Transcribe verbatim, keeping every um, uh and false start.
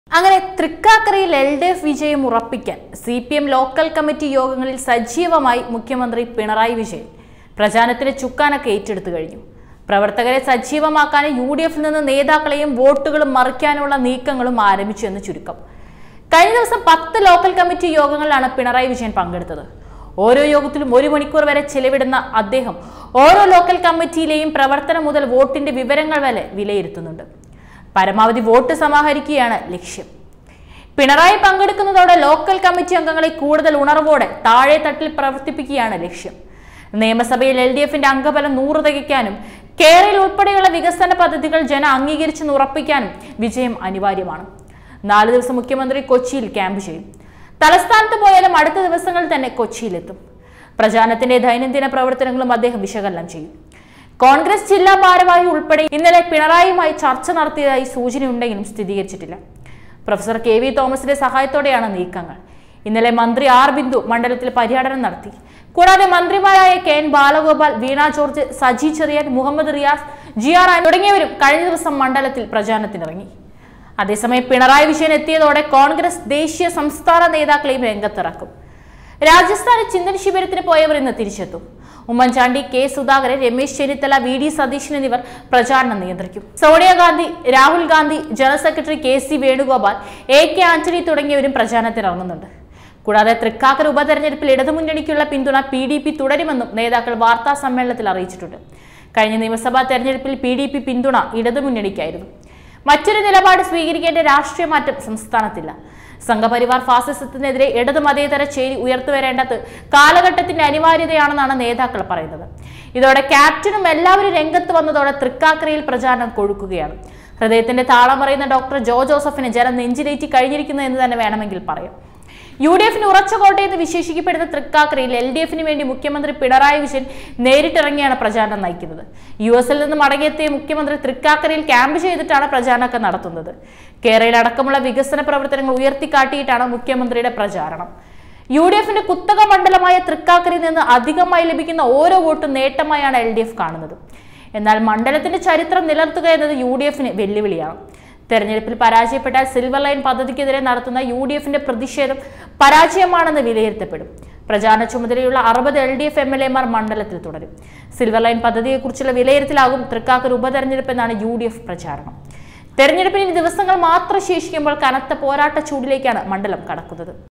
അങ്ങനെ തൃക്കാക്കരയിൽ L D F വിജയം ഉറപ്പിക്കാൻ C P M local committee യോഗങ്ങളിൽ സജീവമായി മുഖ്യമന്ത്രി പിണറായി വിജയൻ പ്രചാരണത്തിന് ചുക്കാനൊക്കെ ഏറ്റെടുത്തു കഴിഞ്ഞു. പ്രവർത്തകരെ സജീവമാക്കാൻ യു ഡി എഫിൽ നിന്ന് നേതാക്കളെയും വോട്ടുകളും മറിക്കാനുള്ള നീക്കങ്ങളും ആരംഭിച്ചു എന്ന് ചുരുക്കം. കഴിഞ്ഞ ദിവസം പത്ത് ലോക്കൽ കമ്മിറ്റി യോഗങ്ങളിലാണ് പിണറായി വിജയൻ പങ്കെടുത്തത്. ഓരോ യോഗത്തിലും ഒരു മണിക്കൂർ വരെ ചെലവിടുന്ന അദ്ദേഹം ഓരോ ലോക്കൽ കമ്മിറ്റിയിലെയും പ്രവർത്തനം മുതൽ വോട്ടിന്റെ വിവരങ്ങൾ വരെ വിലയിരുത്തുന്നുണ്ട്. പരമാവധി വോട്ട് സമാഹരിക്കുകയാണ് ലക്ഷ്യം. പിണറായി പങ്കെടുക്കുന്നതോടെ ലോക്കൽ കമ്മിറ്റി അംഗങ്ങളെ കൂടുതൽ ഉണർവോടെ താഴെ തട്ടിൽ പ്രവർത്തിപ്പിക്കുകയാണ് ലക്ഷ്യം. നിയമസഭയിൽ എൽ ഡി എഫിന്റെ അംഗബലം നൂറ് തികയ്ക്കാനും കേരള ഉൾപ്പെടെയുള്ള വികസന പദ്ധതികൾ ജന അംഗീകരിച്ചെന്ന് ഉറപ്പിക്കാനും വിജയം അനിവാര്യമാണ്. നാല് ദിവസം മുഖ്യമന്ത്രി കൊച്ചിയിൽ ക്യാമ്പ് ചെയ്യും. തലസ്ഥാനത്ത് പോയാലും അടുത്ത ദിവസങ്ങളിൽ തന്നെ കൊച്ചിയിലെത്തും. പ്രചാരണത്തിന്റെ ദൈനംദിന പ്രവർത്തനങ്ങളും അദ്ദേഹം വിശകലനം ചെയ്യും. കോൺഗ്രസ് ജില്ലാ ഭാരവാഹി ഉൾപ്പെടെ ഇന്നലെ പിണറായിയുമായി ചർച്ച നടത്തിയതായി സൂചനയുണ്ടെങ്കിലും സ്ഥിരീകരിച്ചിട്ടില്ല. പ്രൊഫസർ കെ വി തോമസിന്റെ സഹായത്തോടെയാണ് നീക്കങ്ങൾ. ഇന്നലെ മന്ത്രി ആർ ബിന്ദു മണ്ഡലത്തിൽ പര്യടനം നടത്തി. കൂടാതെ മന്ത്രിമാരായ K N Balagopal, Veena George, Saji Cherian, Muhammad Riyas, G R തുടങ്ങിയവരും കഴിഞ്ഞ ദിവസം മണ്ഡലത്തിൽ പ്രചാരണത്തിനിറങ്ങി. അതേസമയം പിണറായി വിജയൻ എത്തിയതോടെ കോൺഗ്രസ് ദേശീയ സംസ്ഥാന നേതാക്കളെയും രംഗത്തിറക്കും. രാജസ്ഥാനിൽ ചിന്തൻ ശിബിരത്തിന് പോയവർ ഇന്ന് തിരിച്ചെത്തും. Oommen Chandy, K Sudhakaran, Ramesh Chennithala, V D Satheesan എന്നിവർ പ്രചാരണം നിയന്ത്രിക്കും. Sonia Gandhi, Rahul Gandhi, general secretary K C Venugopal, A K Antony തുടങ്ങിയവരും പ്രചാരണത്തിനിറങ്ങുന്നുണ്ട്. കൂടാതെ തൃക്കാക്കര ഉപതെരഞ്ഞെടുപ്പിൽ ഇടതുമുന്നണിക്കുള്ള പിന്തുണ പി ഡി പി തുടരുമെന്നും നേതാക്കൾ വാർത്താ സമ്മേളനത്തിൽ അറിയിച്ചിട്ടുണ്ട്. കഴിഞ്ഞ നിയമസഭാ തെരഞ്ഞെടുപ്പിൽ പി ഡി പി പിന്തുണ ഇടതുമുന്നണിക്കായിരുന്നു. മറ്റൊരു നിലപാട് സ്വീകരിക്കേണ്ട രാഷ്ട്രീയ മാറ്റം സംസ്ഥാനത്തില്ല. സംഘപരിവാർ ഫാസിസത്തിനെതിരെ ഇടത് മതേതര ചേരി ഉയർത്തുവരേണ്ടത് കാലഘട്ടത്തിന്റെ അനിവാര്യതയാണെന്നാണ് നേതാക്കൾ പറയുന്നത്. ഇതോടെ ക്യാപ്റ്റനും എല്ലാവരും രംഗത്ത് വന്നതോടെ തൃക്കാക്കരയിൽ പ്രചാരണം കൊഴുക്കുകയാണ്. ഹൃദയത്തിന്റെ താളമറിയുന്ന ഡോക്ടർ ജോ ജോസഫിന് ജനം നെഞ്ചിലേറ്റി കഴിഞ്ഞിരിക്കുന്നു എന്ന് തന്നെ വേണമെങ്കിൽ പറയാം. യു ഡി എഫിന് ഉറച്ച കോട്ടയെന്ന് വിശേഷിക്കപ്പെടുന്ന തൃക്കാക്കരയിൽ എൽ ഡി എഫിന് വേണ്ടി മുഖ്യമന്ത്രി പിണറായി വിജയൻ നേരിട്ടിറങ്ങിയാണ് പ്രചാരണം നയിക്കുന്നത്. യു എസിൽ നിന്ന് മടങ്ങിയെത്തിയ മുഖ്യമന്ത്രി തൃക്കാക്കരയിൽ ക്യാമ്പ് ചെയ്തിട്ടാണ് പ്രചാരണമൊക്കെ നടത്തുന്നത്. കേരളയിൽ അടക്കമുള്ള വികസന പ്രവർത്തനങ്ങൾ ഉയർത്തിക്കാട്ടിയിട്ടാണ് മുഖ്യമന്ത്രിയുടെ പ്രചാരണം. യു ഡി എഫിന്റെ കുത്തക മണ്ഡലമായ തൃക്കാക്കരയിൽ നിന്ന് അധികമായി ലഭിക്കുന്ന ഓരോ വോട്ടും നേട്ടമായാണ് എൽ ഡി എഫ് കാണുന്നത്. എന്നാൽ മണ്ഡലത്തിന്റെ ചരിത്രം നിലനിർത്തുക എന്നത് യു ഡി എഫിന് വെല്ലുവിളിയാണ്. തെരഞ്ഞെടുപ്പിൽ പരാജയപ്പെട്ടാൽ സിൽവർ ലൈൻ പദ്ധതിക്കെതിരെ നടത്തുന്ന യു ഡി എഫിന്റെ പ്രതിഷേധം പരാജയമാണെന്ന് വിലയിരുത്തപ്പെടും. പ്രചാരണ ചുമതലയുള്ള അറുപത് L D F M L എമാർ മണ്ഡലത്തിൽ തുടരും. സിൽവർ ലൈൻ പദ്ധതിയെക്കുറിച്ചുള്ള വിലയിരുത്തലാകും തൃക്കാക്കര ഉപതെരഞ്ഞെടുപ്പ് എന്നാണ് യു ഡി എഫ് പ്രചാരണം. തെരഞ്ഞെടുപ്പിന് ദിവസങ്ങൾ മാത്രം ശേഷിക്കുമ്പോൾ കനത്ത പോരാട്ട ചൂടിലേക്കാണ് മണ്ഡലം കടക്കുന്നത്.